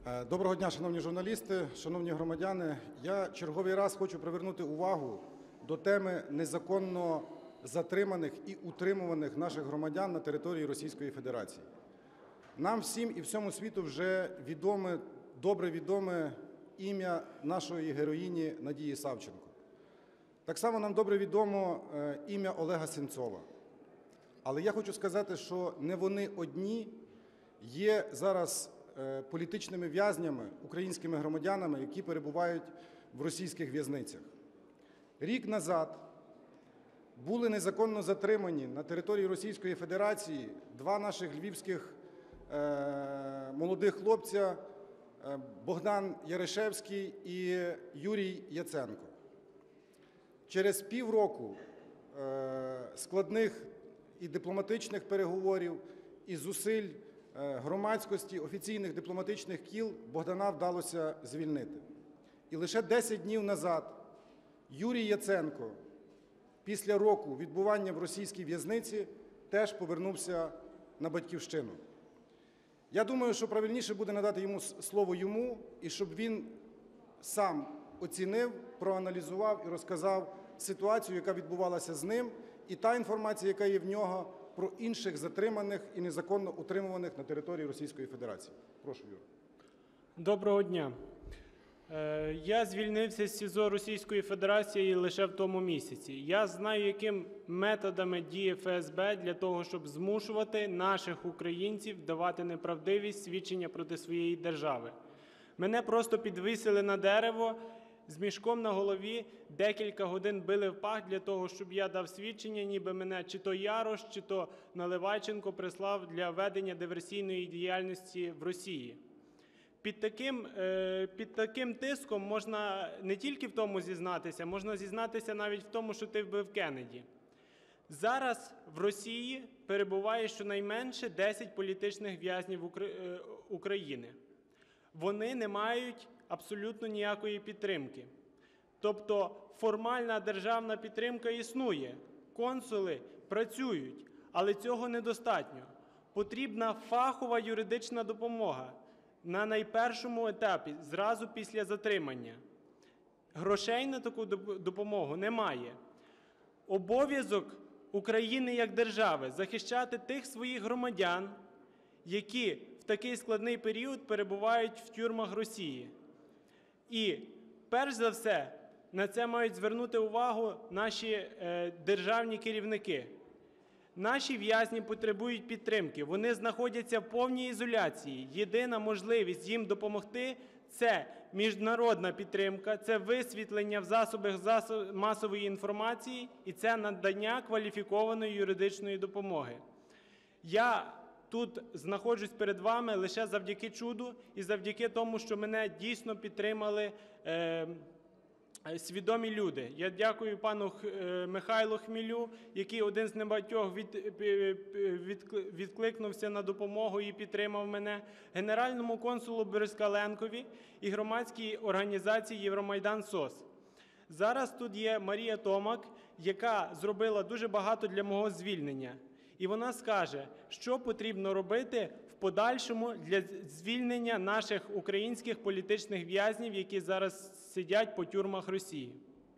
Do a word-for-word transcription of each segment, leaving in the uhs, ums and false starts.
Доброго дня, шановні журналісти, шановні громадяни. Я черговий раз хочу привернути увагу до теми незаконно затриманих і утримуваних наших громадян на території Російської Федерації. Нам всім і всьому світу вже відоме, добре відоме ім'я нашої героїні Надії Савченко. Так само нам добре відомо ім'я Олега Сенцова. Але я хочу сказати, що не вони одні є зараз політичними в'язнями, українськими громадянами, які перебувають в російських в'язницях. Рік назад були незаконно затримані на території Російської Федерації два наших львівських е, молодих хлопця е, Богдан Ярешевський і Юрій Яценко. Через півроку е, складних і дипломатичних переговорів, і зусиль громадськості, офіційних дипломатичних кіл Богдана вдалося звільнити. І лише десять днів назад Юрій Яценко після року відбування в російській в'язниці теж повернувся на Батьківщину. Я думаю, що правильніше буде надати йому слово йому, і щоб він сам оцінив, проаналізував і розказав ситуацію, яка відбувалася з ним, і та інформація, яка є в нього, про інших затриманих і незаконно утримуваних на території Російської Федерації. Прошу, Юра. Доброго дня. Я звільнився з СІЗО Російської Федерації лише в тому місяці. Я знаю, якими методами діє ФСБ для того, щоб змушувати наших українців давати неправдиві свідчення проти своєї держави. Мене просто підвісили на дерево, з мішком на голові декілька годин били в пах для того, щоб я дав свідчення, ніби мене чи то Ярош, чи то Наливайченко прислав для ведення диверсійної діяльності в Росії. Під таким, під таким тиском можна не тільки в тому зізнатися, можна зізнатися навіть в тому, що ти вбив Кеннеді. Зараз в Росії перебуває щонайменше десять політичних в'язнів України. Вони не мають абсолютно ніякої підтримки. Тобто формальна державна підтримка існує, консули працюють, але цього недостатньо. Потрібна фахова юридична допомога на найпершому етапі, зразу після затримання. Грошей на таку допомогу немає. Обов'язок України як держави – захищати тих своїх громадян, які в такий складний період перебувають в тюрмах Росії. І, перш за все, на це мають звернути увагу наші е, державні керівники. Наші в'язні потребують підтримки, вони знаходяться в повній ізоляції. Єдина можливість їм допомогти – це міжнародна підтримка, це висвітлення в засобах засоб... масової інформації і це надання кваліфікованої юридичної допомоги. Я тут знаходжусь перед вами лише завдяки чуду і завдяки тому, що мене дійсно підтримали е, свідомі люди. Я дякую пану Михайлу Хмілю, який один з небагатьох від, від, відкликнувся на допомогу і підтримав мене, генеральному консулу Березкаленкові і громадській організації Євромайдан СОС. Зараз тут є Марія Томак, яка зробила дуже багато для мого звільнення. І вона скаже, що потрібно робити в подальшому для звільнення наших українських політичних в'язнів, які зараз сидять по тюрмах Росії.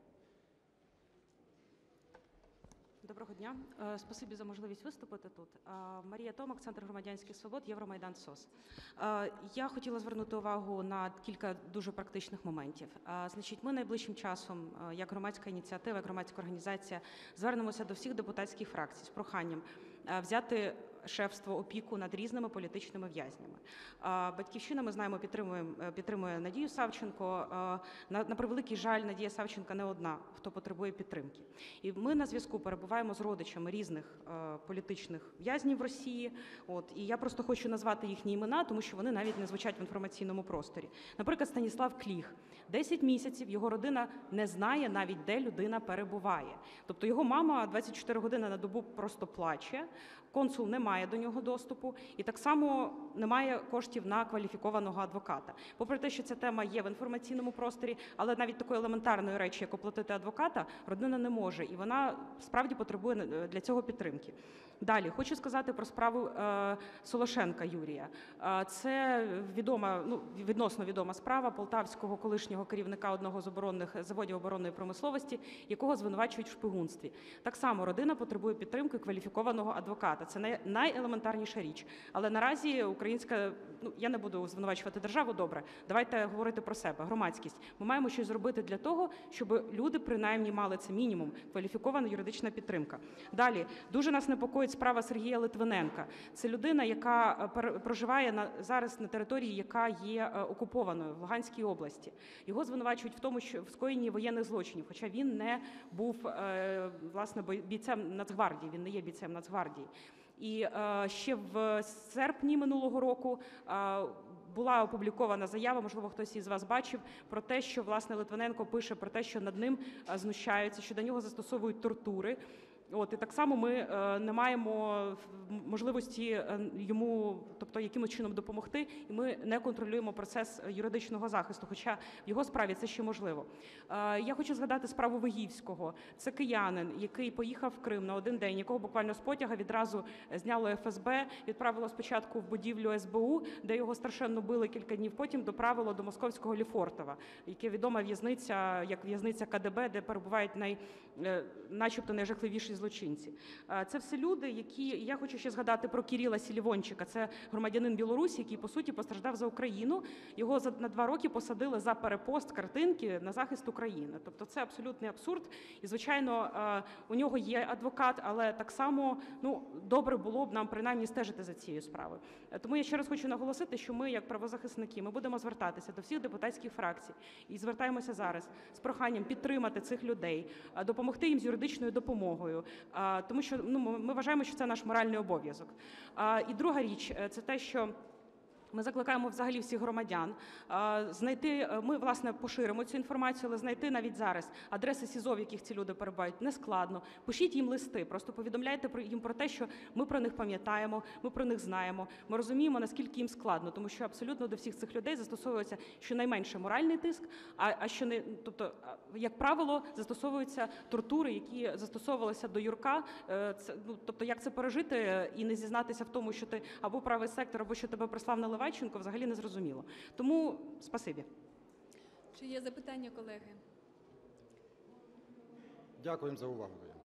Доброго дня. Спасибі за можливість виступити тут. Марія Томак, Центр громадянських свобод, Євромайдан СОС. Я хотіла звернути увагу на кілька дуже практичних моментів. Значить, ми найближчим часом, як громадська ініціатива, як громадська організація, звернемося до всіх депутатських фракцій з проханням взяти шефство, опіку над різними політичними в'язнями. Батьківщина, ми знаємо, підтримує, підтримує Надію Савченко. На, на превеликий жаль, Надія Савченко не одна, хто потребує підтримки. І ми на зв'язку перебуваємо з родичами різних політичних в'язнів в Росії. От, і я просто хочу назвати їхні імена, тому що вони навіть не звучать в інформаційному просторі. Наприклад, Станіслав Кліх. десять місяців його родина не знає навіть, де людина перебуває. Тобто його мама двадцять чотири години на добу просто плаче. Консул не має до нього доступу, і так само немає коштів на кваліфікованого адвоката. Попри те, що ця тема є в інформаційному просторі, але навіть такої елементарної речі, як оплатити адвоката, родина не може, і вона справді потребує для цього підтримки. Далі, хочу сказати про справу е, Солошенка Юрія. Е, це відома, ну, відносно відома справа полтавського колишнього керівника одного з оборонних заводів оборонної промисловості, якого звинувачують в шпигунстві. Так само родина потребує підтримки кваліфікованого адвоката. Це най, найелементарніша річ. Але наразі українська, ну, я не буду звинувачувати державу, добре, давайте говорити про себе, громадськість. Ми маємо щось зробити для того, щоб люди принаймні мали це мінімум, кваліфікована юридична підтримка. Далі, дуже нас непокоїть справа Сергія Литвиненка. Це людина, яка проживає на, зараз на території, яка є окупованою в Луганській області. Його звинувачують в тому, що в скоєнні воєнних злочинів, хоча він не був, е, власне, бійцем Нацгвардії, він не є бійцем Нацгвардії. І е, ще в серпні минулого року е, була опублікована заява, можливо, хтось із вас бачив, про те, що, власне, Литвиненко пише про те, що над ним знущаються, що до нього застосовують тортури. От, і так само ми е, не маємо можливості е, йому, тобто, якимось чином допомогти, і ми не контролюємо процес юридичного захисту, хоча в його справі це ще можливо. Е, я хочу згадати справу Вигівського. Це киянин, який поїхав в Крим на один день, якого буквально з потяга відразу зняло еф ес бе, відправило спочатку в будівлю ес бе у, де його страшенно били кілька днів, потім доправило до московського Лефортова, яке відома в'язниця, як в'язниця ка де бе, де перебувають най, е, начебто найжахливіші злочинці. Це все люди, які... Я хочу ще згадати про Кирила Селівончика. Це громадянин Білорусі, який, по суті, постраждав за Україну. Його на два роки посадили за перепост картинки на захист України. Тобто це абсолютний абсурд. І, звичайно, у нього є адвокат, але так само, ну, добре було б нам принаймні стежити за цією справою. Тому я ще раз хочу наголосити, що ми, як правозахисники, ми будемо звертатися до всіх депутатських фракцій і звертаємося зараз з проханням підтримати цих людей, допомогти їм з юридичною допомогою, тому що, ну, ми вважаємо, що це наш моральний обов'язок. І друга річ – це те, що ми закликаємо взагалі всіх громадян знайти, ми, власне, поширимо цю інформацію, але знайти навіть зараз адреси СІЗО, в яких ці люди перебувають, нескладно. Пишіть їм листи, просто повідомляйте їм про те, що ми про них пам'ятаємо, ми про них знаємо, ми розуміємо, наскільки їм складно, тому що абсолютно до всіх цих людей застосовується щонайменше моральний тиск, а, а що не, тобто, як правило, застосовуються тортури, які застосовувалися до Юрка. Це, ну, тобто, як це пережити і не зізнатися в тому, що ти або правий сектор, або що тебе прислав на Левайченко, взагалі не зрозуміло. Тому спасибі. Чи є запитання, колеги? Дякуємо за увагу.